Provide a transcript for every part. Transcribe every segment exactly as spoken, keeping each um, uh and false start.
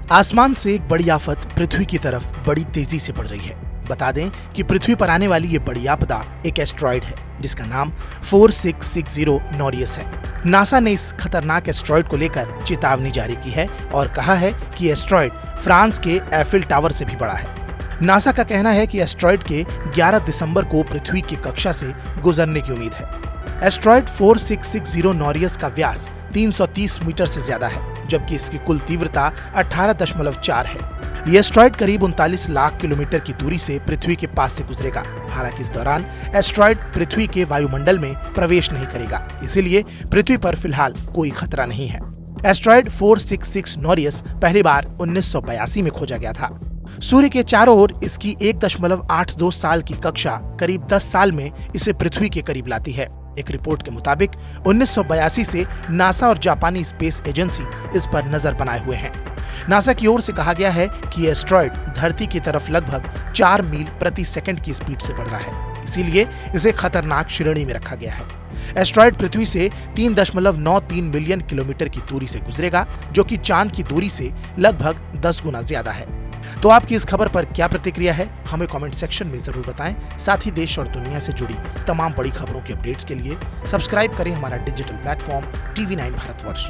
आसमान से एक बड़ी आफत पृथ्वी की तरफ बड़ी तेजी से बढ़ रही है। बता दें कि पृथ्वी पर आने वाली ये बड़ी आपदा एक एस्ट्रॉइड है जिसका नाम four six six zero Nereus है। नासा ने इस खतरनाक एस्ट्रॉइड को लेकर चेतावनी जारी की है और कहा है कि एस्ट्रॉइड फ्रांस के एफिल टावर से भी बड़ा है। नासा का कहना है कि एस्ट्रॉइड के ग्यारह दिसंबर को पृथ्वी की कक्षा से गुजरने की उम्मीद है। Asteroid four six six zero Nereus का व्यास तीन सौ तीस मीटर से ज्यादा है, जबकि इसकी कुल तीव्रता अठारह दशमलव चार है। ये एस्ट्रॉइड करीब उनतालीस लाख किलोमीटर की दूरी से पृथ्वी के पास से गुजरेगा। हालांकि इस दौरान एस्ट्रॉइड पृथ्वी के वायुमंडल में प्रवेश नहीं करेगा, इसीलिए पृथ्वी पर फिलहाल कोई खतरा नहीं है। Asteroid four six six Nereus पहली बार उन्नीस सौ बयासी में खोजा गया था। सूर्य के चारों ओर इसकी एक दशमलव आठ दो साल की कक्षा करीब दस साल में इसे पृथ्वी के करीब लाती है। एक रिपोर्ट के मुताबिक उन्नीस सौ बयासी से नासा और जापानी स्पेस एजेंसी इस पर नजर बनाए हुए हैं। नासा की ओर से कहा गया है कि एस्ट्रॉइड धरती की तरफ लगभग चार मील प्रति सेकंड की स्पीड से बढ़ रहा है, इसीलिए इसे खतरनाक श्रेणी में रखा गया है। एस्ट्रॉइड पृथ्वी से तीन दशमलव नौ तीन मिलियन किलोमीटर की दूरी से गुजरेगा, जो कि चांद की दूरी से लगभग दस गुना ज्यादा है। तो आपकी इस खबर पर क्या प्रतिक्रिया है, हमें कमेंट सेक्शन में जरूर बताएं। साथ ही देश और दुनिया से जुड़ी तमाम बड़ी खबरों के अपडेट्स के लिए सब्सक्राइब करें हमारा digital platform TV nine Bharatvarsh.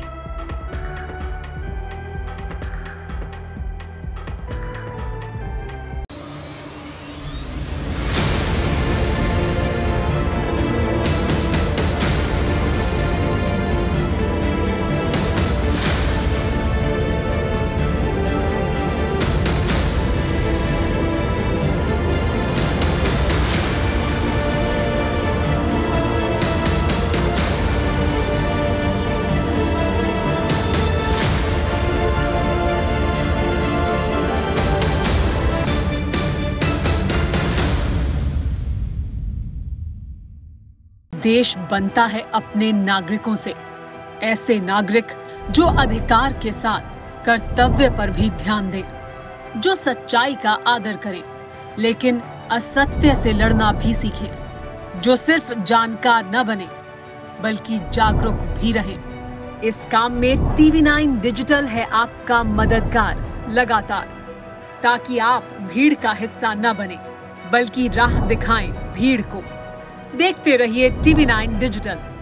देश बनता है अपने नागरिकों से, ऐसे नागरिक जो अधिकार के साथ कर्तव्य पर भी ध्यान दें, जो सच्चाई का आदर करें लेकिन असत्य से लड़ना भी सीखें, जो सिर्फ जानकार न बने बल्कि जागरूक भी रहें। इस काम में टीवी नाइन डिजिटल है आपका मददगार लगातार, ताकि आप भीड़ का हिस्सा न बने बल्कि राह दिखाएं भीड़ को। देखते रहिए टीवी नाइन डिजिटल।